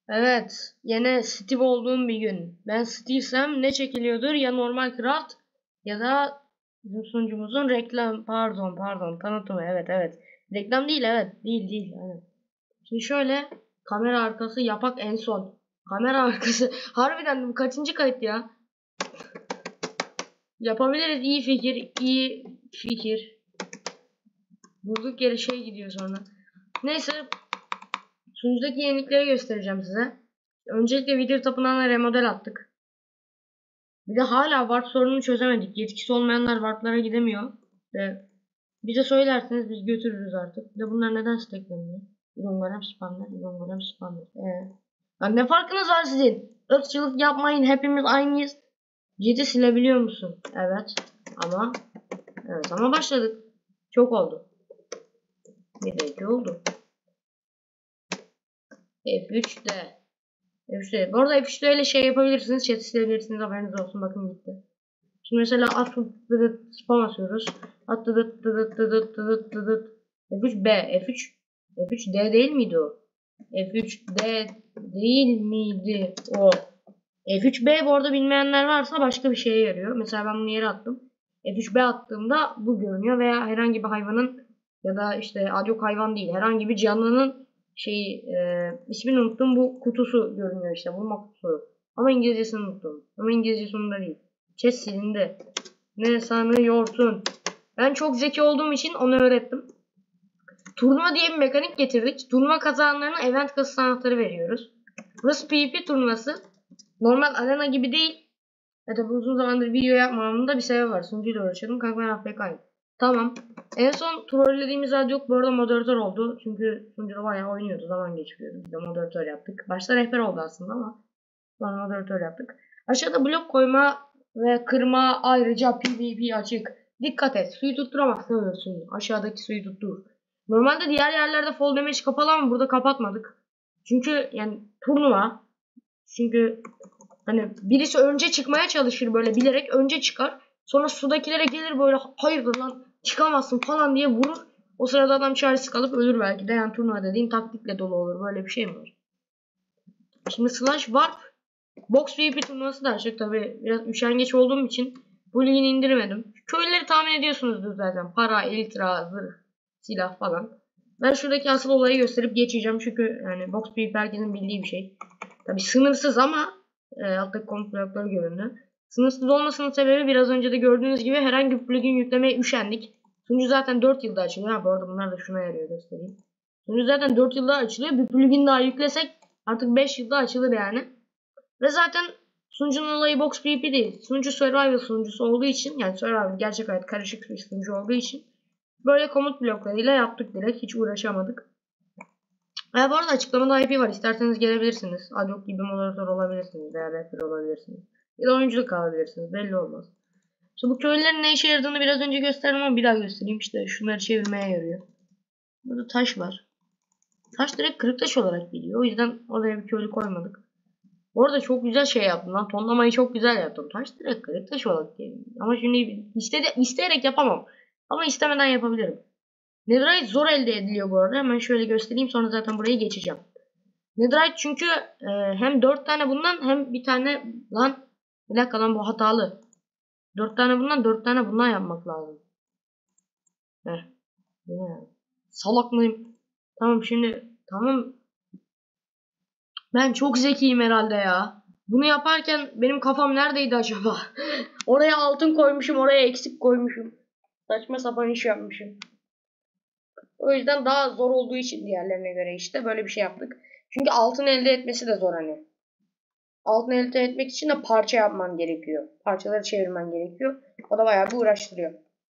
Evet, yine Steve olduğum bir gün. Ben Steve'sem ne çekiliyordur? Ya normal craft ya da bizim sunucumuzun reklam, pardon, tanıtımı. Evet. Reklam değil, evet. Değil. Evet. Şimdi şöyle kamera arkası yapak en son. Kamera arkası. Harbiden bu kaçıncı kayıt ya? Yapabiliriz, iyi fikir. Durduk yere şey gidiyor sonra. Neyse, sunucudaki yenilikleri göstereceğim size. Öncelikle video tapınağına remodel attık. Bir de hala warp sorununu çözemedik. Yetkisi olmayanlar warplara gidemiyor. Bize söylerseniz biz götürürüz artık. Bir de bunlar neden stackleniyor? İlongarem spamlar. Ya ne farkınız var sizin? Irkçılık yapmayın. Hepimiz aynıyız. Ciddi silebiliyor musun? Evet. Ama başladık. Çok oldu. Bir de iki oldu. F3'de. F3'de. Bu arada F3'de öyle şey yapabilirsiniz. Chat'i silebilirsiniz. Haberiniz olsun. Bakın gitti. Şimdi mesela at spam atıyoruz. At F3B. F3D değil miydi o? F3D değil miydi o? F3B bu arada bilmeyenler varsa başka bir şeye yarıyor. Mesela ben bunu yere attım. F3B attığımda bu görünüyor veya herhangi bir hayvanın ya da işte yok hayvan değil herhangi bir canlının ismini unuttum, bu kutusu görünüyor, işte bulma kutusu. Ama İngilizcesini unuttum. Ama İngilizce sonunda değil. Chat silindi. Ne sanıyorsun? Ben çok zeki olduğum için onu öğrettim. Turnuva diye bir mekanik getirdik. Turnuva kazananlarına event kasası anahtarı veriyoruz. Burası PvP turnuvası. Normal arena gibi değil. Tabi uzun zamandır video yapmamamın da bir sebebi var. Sunucuyla uğraşıyordum. Kanka ben AFK'yim. Tamam. En son trollediğimiz yok bu arada moderatör oldu. Çünkü sunucuda bayağı oynuyordu. Zaman geçiriyordu. Biz de moderatör yaptık. Başta rehber oldu aslında ama sonra moderatör yaptık. Aşağıda blok koyma ve kırma, ayrıca PvP açık. Dikkat et. Suyu tutturamazsın ölürsün. Aşağıdaki suyu tuttur. Normalde diğer yerlerde fall damage kapalı ama burada kapatmadık. Çünkü yani turnuva. Çünkü hani birisi önce çıkmaya çalışır, böyle bilerek önce çıkar. Sonra sudakilere gelir böyle, hayırdır lan çıkamazsın falan diye vurur. O sırada adam çaresiz kalıp ölür belki de. Yani turnuva dediğin taktikle dolu olur. Böyle bir şey mi var? Şimdi Slash Warp Box PvP turnuvası da açık. Tabi biraz üşengeç olduğum için bu ligini indirmedim. Köyleri tahmin ediyorsunuzdur zaten. Para, elitra, zırh, silah falan. Ben şuradaki asıl olayı gösterip geçeceğim. Çünkü yani Box PvP herkesin bildiği bir şey. Tabi sınırsız ama alttaki komut blokları göründü. Sınırsız olmasının sebebi biraz önce de gördüğünüz gibi herhangi bir plugin yüklemeye üşendik. Sunucu zaten 4 yılda açılıyor. Ha bu arada bunlar da şuna yarıyor, göstereyim. Sunucu zaten 4 yılda açılıyor. Bir plugin daha yüklesek artık 5 yılda açılır yani. Ve zaten sunucunun olayı Box PvP değil. Sunucu survival sunucusu olduğu için, yani survival gerçek hayat karışık bir sunucu olduğu için böyle komut bloklarıyla yaptık direkt. Hiç uğraşamadık. Bu arada açıklamada IP var. İsterseniz gelebilirsiniz. Adyok gibi moderatör olabilirsiniz veya rehber olabilirsiniz. Ya da oyunculuk alabilirsiniz. Belli olmaz. İşte bu köylülerin ne işe yaradığını biraz önce gösterdim ama bir daha göstereyim. İşte şunları çevirmeye yarıyor. Burada taş var. Taş direkt kırık taş olarak geliyor. O yüzden oraya bir köylü koymadık. Orada çok güzel şey yaptım lan. Tonlamayı çok güzel yaptım. Taş direkt kırık taş olarak geliyor. Ama şimdi isteyerek yapamam. Ama istemeden yapabilirim. Netherite zor elde ediliyor bu arada. Hemen şöyle göstereyim, sonra zaten burayı geçeceğim. Netherite çünkü hem 4 tane bundan hem bir tane lan, bir dakika lan, bu hatalı. 4 tane bundan 4 tane bundan yapmak lazım. Bu ne? Salak mıyım? Tamam şimdi tamam. Ben çok zekiyim herhalde ya. Bunu yaparken benim kafam neredeydi acaba? Oraya altın koymuşum, oraya eksik koymuşum. Saçma sapan iş yapmışım. O yüzden daha zor olduğu için diğerlerine göre işte böyle bir şey yaptık. Çünkü altın elde etmesi de zor hani. Altın elde etmek için de parça yapman gerekiyor. Parçaları çevirmen gerekiyor. O da bayağı bir uğraştırıyor.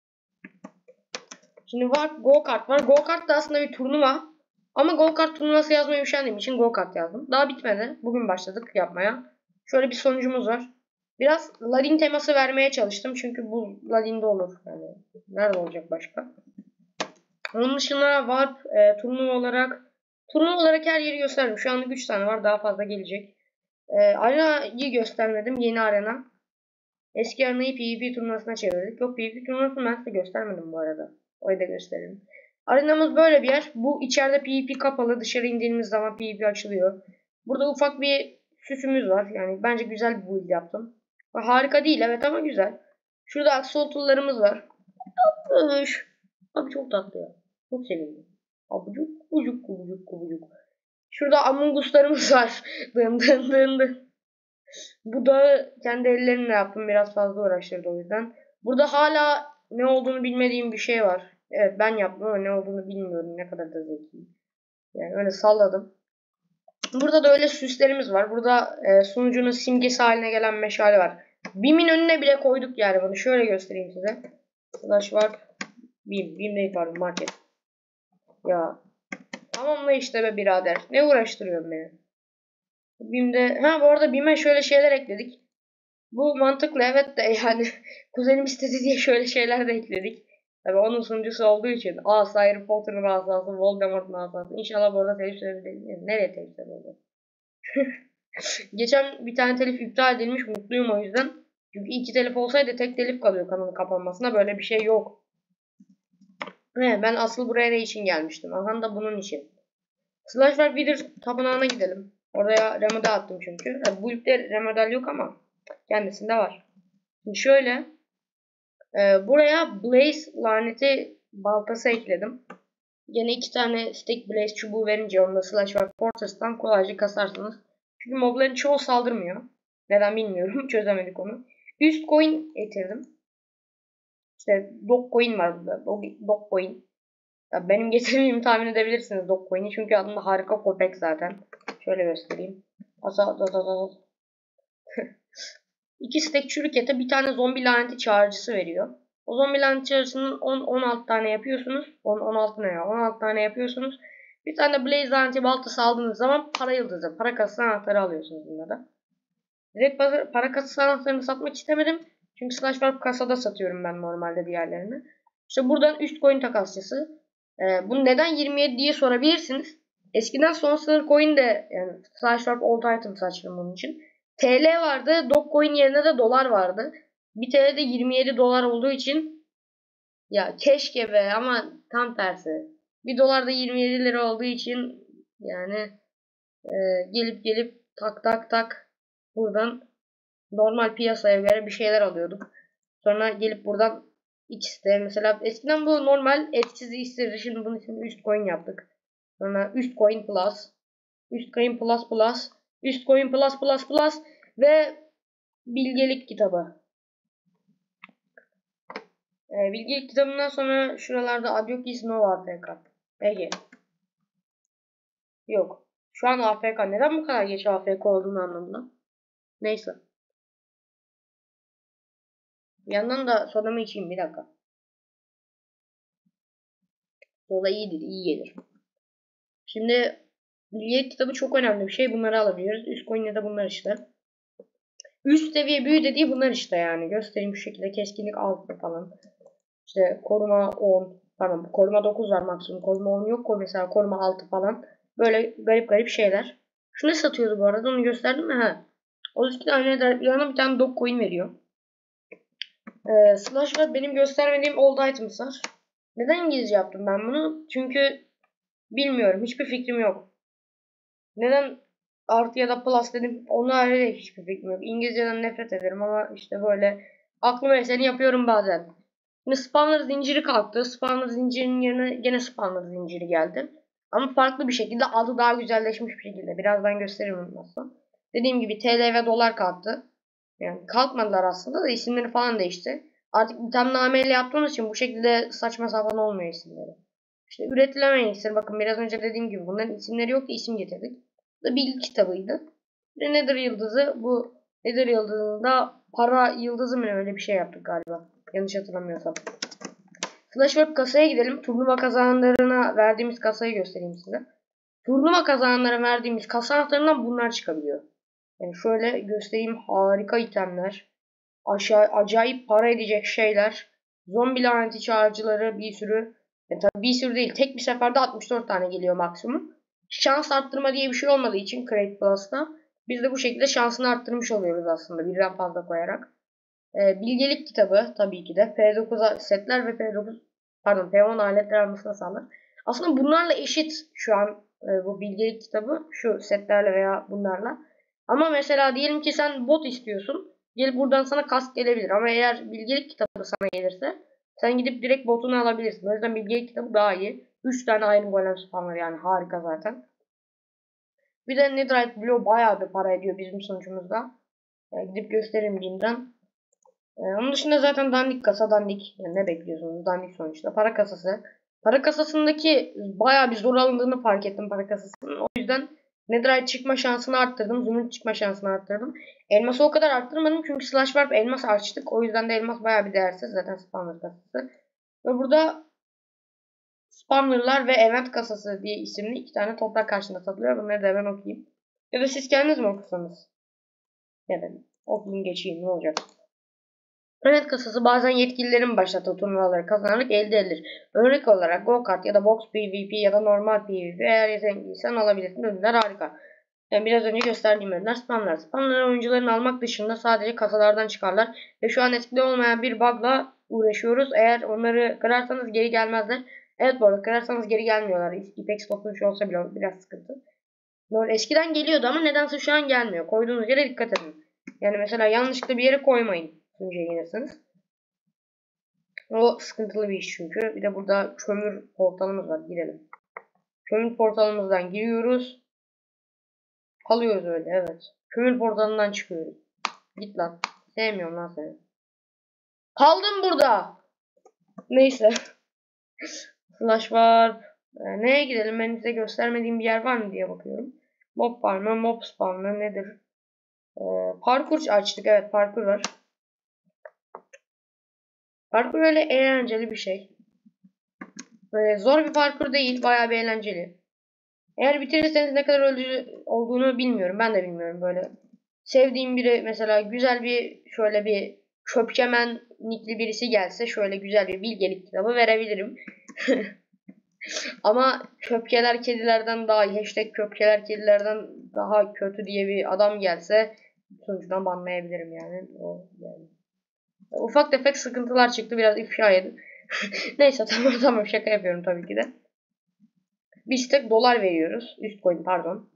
Şimdi var go kart var. Go kart da aslında bir turnuva. Ama go kart turnuvası yazmaya üşendiğim için go kart yazdım. Daha bitmedi. Bugün başladık yapmaya. Şöyle bir sonucumuz var. Biraz Ladin teması vermeye çalıştım. Çünkü bu Ladin'de olur. Yani nerede olacak başka? Onun dışında var turnuva olarak her yeri gösterdim. Şu anlık 3 tane var. Daha fazla gelecek. Arenayı göstermedim. Yeni arena. Eski arenayı PvP turnuvasına çevirdik. Yok, PvP turnuvasını ben size göstermedim bu arada. Orayı da gösterelim. Arenamız böyle bir yer. Bu içeride PvP kapalı. Dışarı indiğimiz zaman PvP açılıyor. Burada ufak bir süsümüz var. Yani bence güzel bir build yaptım. Harika değil evet ama güzel. Şurada aksolotlarımız var. Tatlış. Abi çok tatlı ya. Çok sevindim. Abucuk kubucuk kubucuk kubucuk. Şurada Among Us'larımız var. Dın dın dın dın. Bu da kendi ellerimle yaptım. Biraz fazla uğraştırdı o yüzden. Burada hala ne olduğunu bilmediğim bir şey var. Evet ben yaptım ama ne olduğunu bilmiyorum. Ne kadar da zekiyim. Yani öyle salladım. Burada da öyle süslerimiz var. Burada sunucunun simgesi haline gelen meşale var. BİM'in önüne bile koyduk yani bunu. Şöyle göstereyim size. Slash var. BİM. BİM değil pardon market. Ya. Tamamla işte be birader. Ne uğraştırıyorsun beni? BİM'de. Ha bu arada BİM'e şöyle şeyler ekledik. Bu mantıklı evet de yani. Kuzenim istedi diye şöyle şeyler de ekledik. Tabii onun sunucusu olduğu için. Asa Harry Potter'ın asası, Voldemort'un asası. İnşallah bu arada telif sebebi nereye telif sebebi? Geçen bir tane telif iptal edilmiş. Mutluyum o yüzden. Çünkü iki telif olsaydı tek telif kalıyor kanalın kapanmasına. Böyle bir şey yok. Ben asıl buraya ne için gelmiştim? Aha da bunun için. Slashback Wither tapınağına gidelim. Oraya remodel attım çünkü. Bu ipte remodel yok ama kendisinde var. Şimdi şöyle. Buraya Blaze laneti baltası ekledim. Gene 2 tane Stick Blaze çubuğu verince onu da Slashback Fortress'tan kolayca kasarsınız. Çünkü mobların çoğu saldırmıyor. Neden bilmiyorum. Çözemedik onu. Üst coin getirdim. İşte Dogcoin var burada. Dogcoin. Ya benim getirmeyimi tahmin edebilirsiniz Dogcoin'i. Çünkü adında harika köpek zaten. Şöyle göstereyim. Asa. 2 stack çürük ete bir tane zombi laneti çağrıcısı veriyor. O zombi laneti çağrıcısının 16 tane yapıyorsunuz. 16 ne ya? 16 tane yapıyorsunuz. Bir tane de Blaze laneti baltası aldığınız zaman para yıldızı, para kasası anahtarı alıyorsunuz bunda da. Direkt para kasası anahtarını satmak istemedim. Çünkü Slashback kasada satıyorum ben normalde diğerlerini. İşte buradan üst coin takasçısı. Bunu neden 27 diye sorabilirsiniz. Eskiden son sınır coin de yani Slashback old item saçtım bunun için. TL vardı. Dogecoin yerine de dolar vardı. Bir TL de 27 dolar olduğu için ya keşke be ama tam tersi. Bir dolar da 27 lira olduğu için yani gelip tak tak tak buradan normal piyasaya göre bir şeyler alıyorduk. Sonra gelip buradan ikisi de mesela eskiden bu normal etkisiz işsizdi. Şimdi bunun için üst coin yaptık. Sonra üst coin plus, üst coin plus plus, üst coin plus plus plus ve bilgelik kitabı. Bilgelik kitabından sonra şuralarda Adyokis Nova AFK. Peki. Yok. Şu an AFK. Neden bu kadar geç AFK olduğunu anlamadım. Neyse. Bir yandan da sodamı içeyim bir dakika. Soda iyidir, iyi gelir. Şimdi bilgelik kitabı çok önemli bir şey. Bunları alabiliyoruz. Üst coin'de de bunlar işte. Üst seviye büyü dediği bunlar işte yani. Göstereyim şu şekilde. Keskinlik 6 falan. İşte koruma 10. Pardon koruma 9 var maksimum. Koruma 10 yok. Mesela koruma 6 falan. Böyle garip şeyler. Şu ne satıyordu bu arada? Onu gösterdim mi? Ha. O yüzden yanına bir tane dog coin veriyor. Slash var. Benim göstermediğim old items'lar. Neden İngilizce yaptım ben bunu? Çünkü bilmiyorum. Hiçbir fikrim yok. Neden artı ya da plus dedim. Ona öyle hiçbir fikrim yok. İngilizceden nefret ederim ama işte böyle aklıma eseni yapıyorum bazen. Şimdi spawner zinciri kalktı. Spawner zincirinin yerine gene spawner zinciri geldi. Ama farklı bir şekilde adı daha güzelleşmiş bir şekilde. Birazdan gösteririm nasıl. Dediğim gibi TL ve dolar kalktı. Yani kalkmadılar aslında da isimleri falan değişti. Artık ithamnameyle yaptığımız için bu şekilde saçma sapan olmuyor isimleri. İşte üretilemeyen iksir. Bakın biraz önce dediğim gibi bunların isimleri yoktu. İsim getirdik. Bu da bilgi kitabıydı. Bir Nether yıldızı. Bu Nether yıldızında para yıldızı mı öyle bir şey yaptık galiba. Yanlış hatırlamıyorsam. Flashweb kasaya gidelim. Turnuva kazananlarına verdiğimiz kasayı göstereyim size. Turnuva kazananlara verdiğimiz kasa anahtarından bunlar çıkabiliyor. Yani şöyle göstereyim. Harika itemler. Acayip para edecek şeyler. Zombi laneti çağrıcıları bir sürü. Tabii bir sürü değil. Tek bir seferde 64 tane geliyor maksimum. Şans arttırma diye bir şey olmadığı için Crate Plus'ta biz de bu şekilde şansını arttırmış oluyoruz aslında. Birden fazla koyarak. Bilgelik kitabı tabii ki de. P9 setler ve P9 pardon P10 aletler almasına sağlar. Aslında bunlarla eşit şu an bu bilgelik kitabı şu setlerle veya bunlarla. Ama mesela diyelim ki sen bot istiyorsun. Gelip buradan sana kask gelebilir. Ama eğer bilgelik kitabı sana gelirse sen gidip direkt botunu alabilirsin. O yüzden bilgelik kitabı daha iyi. 3 tane Iron Golem spamları yani harika zaten. Bir de Netherite Block bayağı bir para ediyor bizim sunucumuzda. Gidip göstereyim Gim'den. Onun dışında zaten dandik kasa dandik. Yani ne bekliyorsunuz? Dandik sonuçta. Para kasası. Para kasasındaki bayağı bir zor alındığını fark ettim para kasasının. O yüzden Netherite çıkma şansını arttırdım. Zümrüt çıkma şansını arttırdım. Elması o kadar arttırmadım çünkü Slash Warp elmas açtık. O yüzden de elmas bayağı bir değersiz. Zaten spawner kasası. Ve burada spawnerlar ve event kasası diye isimli 2 tane toprak karşında satılıyor. Bunları da hemen okuyayım. Ya da siz kendiniz mi okursanız? Evet. Okuyayım geçeyim ne olacak? Event kasası bazen yetkililerin başlattığı turnuvaları kazanarak elde edilir. Örnek olarak go-kart ya da box PvP ya da normal PvP eğer yetenekliysen alabilirsin. Ödüller harika. Yani biraz önce gösterdiğim ödüller spamlar. Spamlar oyuncuların almak dışında sadece kasalardan çıkarlar. Ve şu an etkili olmayan bir bug'la uğraşıyoruz. Eğer onları kırarsanız geri gelmezler. Evet bu arada kırarsanız geri gelmiyorlar. İpex tutmuş olsa bile biraz sıkıntı. Eskiden geliyordu ama nedense şu an gelmiyor. Koyduğunuz yere dikkat edin. Yani mesela yanlışlıkla bir yere koymayın. Sunucuya gelirsiniz. O sıkıntılı bir iş çünkü. Bir de burada kömür portalımız var. Girelim. Kömür portalımızdan giriyoruz. Kalıyoruz öyle evet. Kömür portalından çıkıyoruz. Git lan. Sevmiyorum lan seni. Kaldım burada. Neyse. Flash var. Neye gidelim? Ben size göstermediğim bir yer var mı diye bakıyorum. Mob farmı, mob spawnı nedir? Parkur açtık. Evet parkur var. Parkur öyle eğlenceli bir şey. Böyle zor bir parkur değil. Bayağı bir eğlenceli. Eğer bitirirseniz ne kadar öldürücü olduğunu bilmiyorum. Ben de bilmiyorum böyle. Sevdiğim biri mesela güzel bir şöyle bir köpkemen nickli birisi gelse şöyle güzel bir bilgelik kitabı verebilirim. Ama köpkeler kedilerden daha iyi. Hashtag köpkeler kedilerden daha kötü diye bir adam gelse sonuçtan banlayabilirim yani. O yani. Ufak tefek sıkıntılar çıktı. Biraz ifşa edin. Neyse tamam şaka yapıyorum tabii ki de. Bir stek dolar veriyoruz. Üst coin pardon.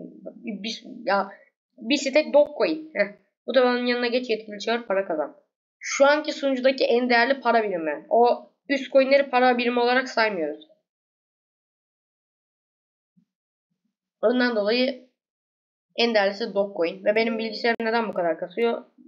Bir stek Dogecoin. Bu da onun yanına geç yetkili çağır para kazan. Şu anki sunucudaki en değerli para birimi. O üst coinleri para birimi olarak saymıyoruz. Ondan dolayı en değerlisi Dogecoin. Ve benim bilgisayarım neden bu kadar kasıyor?